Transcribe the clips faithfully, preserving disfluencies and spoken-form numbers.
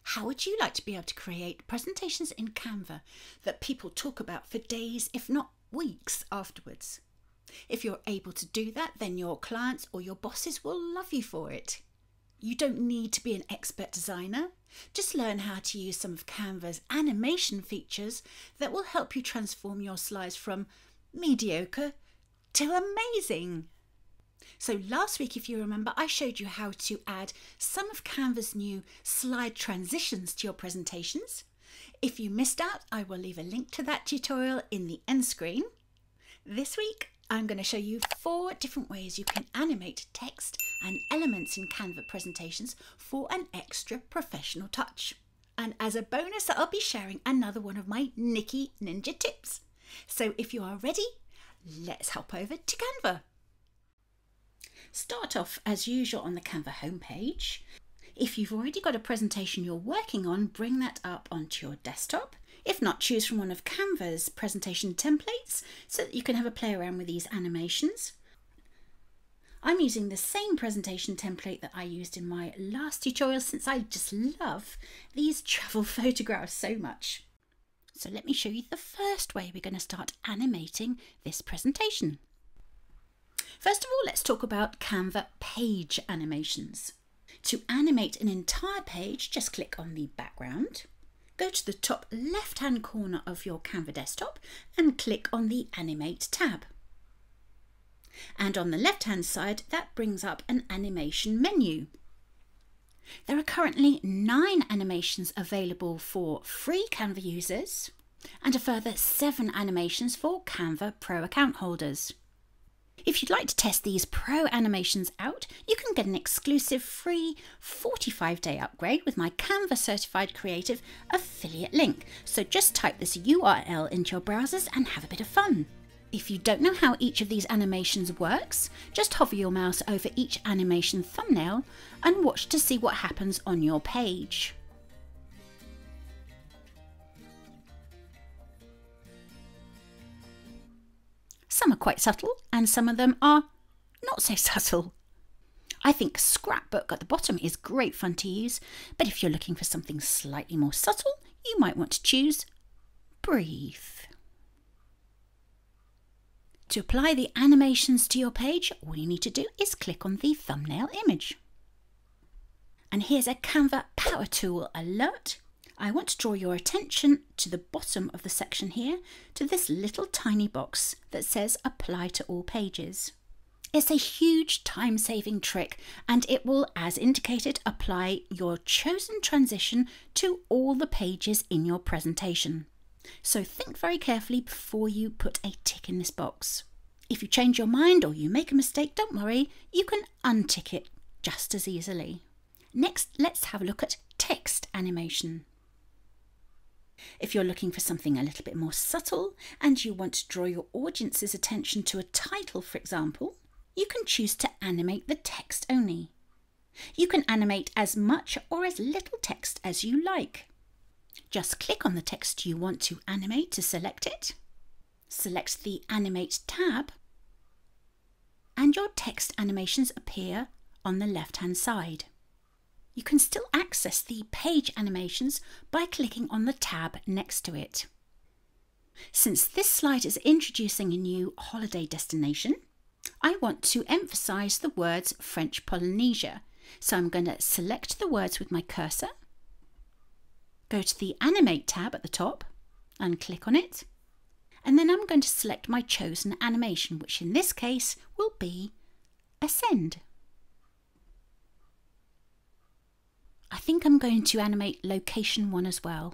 How would you like to be able to create presentations in Canva that people talk about for days, if not weeks afterwards? If you're able to do that, then your clients or your bosses will love you for it. You don't need to be an expert designer. Just learn how to use some of Canva's animation features that will help you transform your slides from mediocre to amazing. So last week, if you remember, I showed you how to add some of Canva's new slide transitions to your presentations. If you missed out, I will leave a link to that tutorial in the end screen. This week, I'm going to show you four different ways you can animate text and elements in Canva presentations for an extra professional touch. And as a bonus, I'll be sharing another one of my Nicky Ninja tips. So if you are ready, let's hop over to Canva. Start off as usual on the Canva homepage. If you've already got a presentation you're working on, bring that up onto your desktop. If not, choose from one of Canva's presentation templates so that you can have a play around with these animations. I'm using the same presentation template that I used in my last tutorial since I just love these travel photographs so much. So let me show you the first way we're going to start animating this presentation. First of all, let's talk about Canva page animations. To animate an entire page, just click on the background, go to the top left-hand corner of your Canva desktop and click on the Animate tab. And on the left-hand side, that brings up an animation menu. There are currently nine animations available for free Canva users and a further seven animations for Canva Pro account holders. If you'd like to test these pro animations out, you can get an exclusive free forty-five day upgrade with my Canva Certified Creative affiliate link. So just type this U R L into your browsers and have a bit of fun. If you don't know how each of these animations works, just hover your mouse over each animation thumbnail and watch to see what happens on your page. Some are quite subtle and some of them are not so subtle. I think Scrapbook at the bottom is great fun to use, but if you're looking for something slightly more subtle, you might want to choose Breathe. To apply the animations to your page, all you need to do is click on the thumbnail image. And here's a Canva Power Tool alert. I want to draw your attention to the bottom of the section here, to this little tiny box that says Apply to all pages. It's a huge time-saving trick and it will, as indicated, apply your chosen transition to all the pages in your presentation. So think very carefully before you put a tick in this box. If you change your mind or you make a mistake, don't worry, you can untick it just as easily. Next, let's have a look at text animation. If you're looking for something a little bit more subtle and you want to draw your audience's attention to a title, for example, you can choose to animate the text only. You can animate as much or as little text as you like. Just click on the text you want to animate to select it. Select the Animate tab and your text animations appear on the left-hand side. You can still access the page animations by clicking on the tab next to it. Since this slide is introducing a new holiday destination, I want to emphasize the words French Polynesia. So I'm going to select the words with my cursor, go to the Animate tab at the top and click on it. And then I'm going to select my chosen animation, which in this case will be Ascend. I think I'm going to animate location one as well.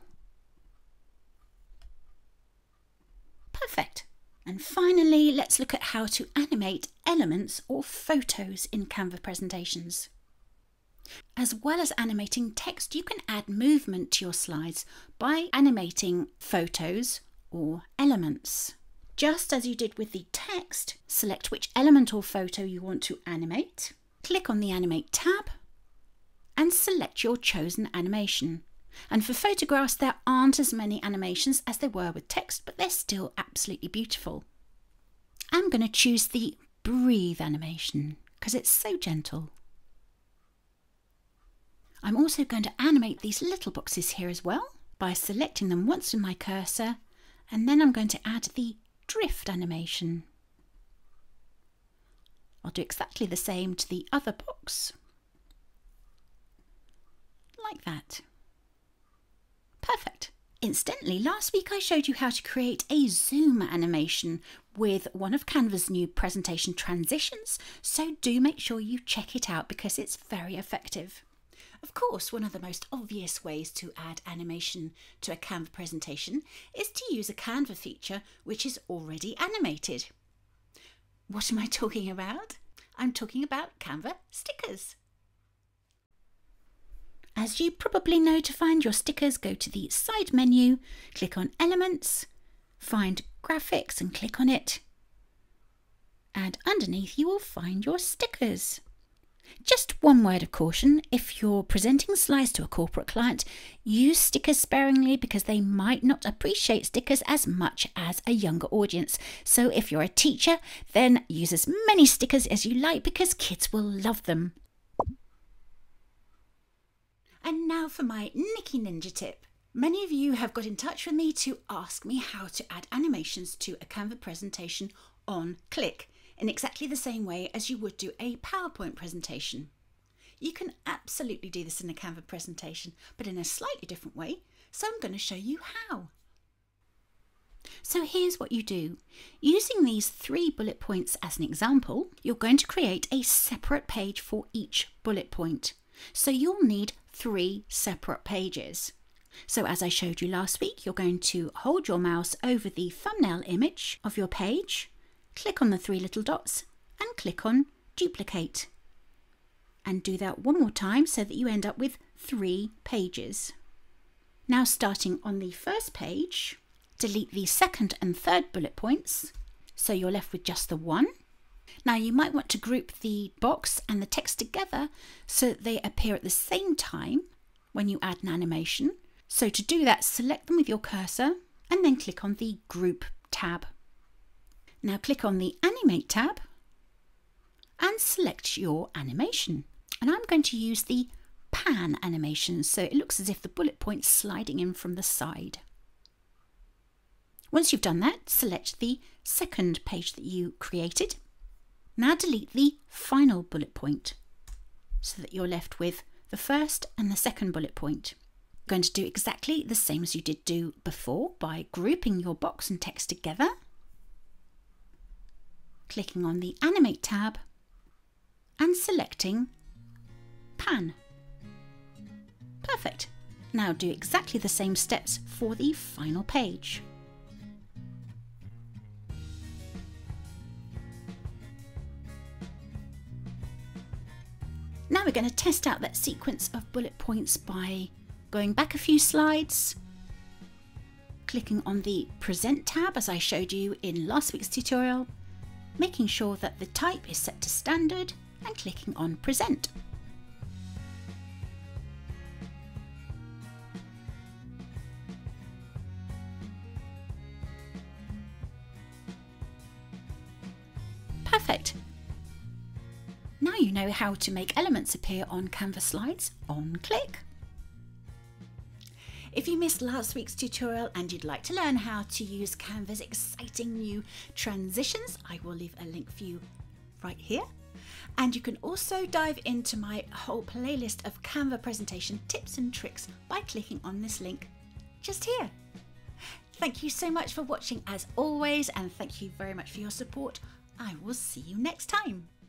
Perfect. And finally, let's look at how to animate elements or photos in Canva presentations. As well as animating text, you can add movement to your slides by animating photos or elements. Just as you did with the text, select which element or photo you want to animate, click on the Animate tab, and select your chosen animation. And for photographs, there aren't as many animations as there were with text, but they're still absolutely beautiful. I'm going to choose the Breathe animation because it's so gentle. I'm also going to animate these little boxes here as well by selecting them once with my cursor, and then I'm going to add the drift animation. I'll do exactly the same to the other box. Like that. Perfect. Incidentally, last week I showed you how to create a zoom animation with one of Canva's new presentation transitions, so do make sure you check it out because it's very effective. Of course, one of the most obvious ways to add animation to a Canva presentation is to use a Canva feature which is already animated. What am I talking about? I'm talking about Canva stickers. As you probably know, to find your stickers, go to the side menu, click on Elements, find Graphics and click on it. And underneath you will find your stickers. Just one word of caution, if you're presenting slides to a corporate client, use stickers sparingly because they might not appreciate stickers as much as a younger audience. So if you're a teacher, then use as many stickers as you like because kids will love them. And now for my Nicky Ninja tip. Many of you have got in touch with me to ask me how to add animations to a Canva presentation on click, in exactly the same way as you would do a PowerPoint presentation. You can absolutely do this in a Canva presentation, but in a slightly different way, so I'm going to show you how. So here's what you do. Using these three bullet points as an example, you're going to create a separate page for each bullet point. So you'll need three separate pages. So as I showed you last week, you're going to hold your mouse over the thumbnail image of your page, click on the three little dots and click on duplicate. And do that one more time so that you end up with three pages. Now starting on the first page, delete the second and third bullet points, so you're left with just the one. Now you might want to group the box and the text together so that they appear at the same time when you add an animation. So to do that, select them with your cursor and then click on the Group tab. Now click on the Animate tab and select your animation. And I'm going to use the pan animation so it looks as if the bullet point's sliding in from the side. Once you've done that, select the second page that you created. Now delete the final bullet point so that you're left with the first and the second bullet point. You're going to do exactly the same as you did do before by grouping your box and text together, clicking on the Animate tab and selecting Pan. Perfect. Now do exactly the same steps for the final page. Now we're going to test out that sequence of bullet points by going back a few slides, clicking on the Present tab as I showed you in last week's tutorial, making sure that the type is set to standard and clicking on Present. Perfect. Now you know how to make elements appear on Canva slides on click. If you missed last week's tutorial and you'd like to learn how to use Canva's exciting new transitions, I will leave a link for you right here. And you can also dive into my whole playlist of Canva presentation tips and tricks by clicking on this link just here. Thank you so much for watching as always, and thank you very much for your support. I will see you next time.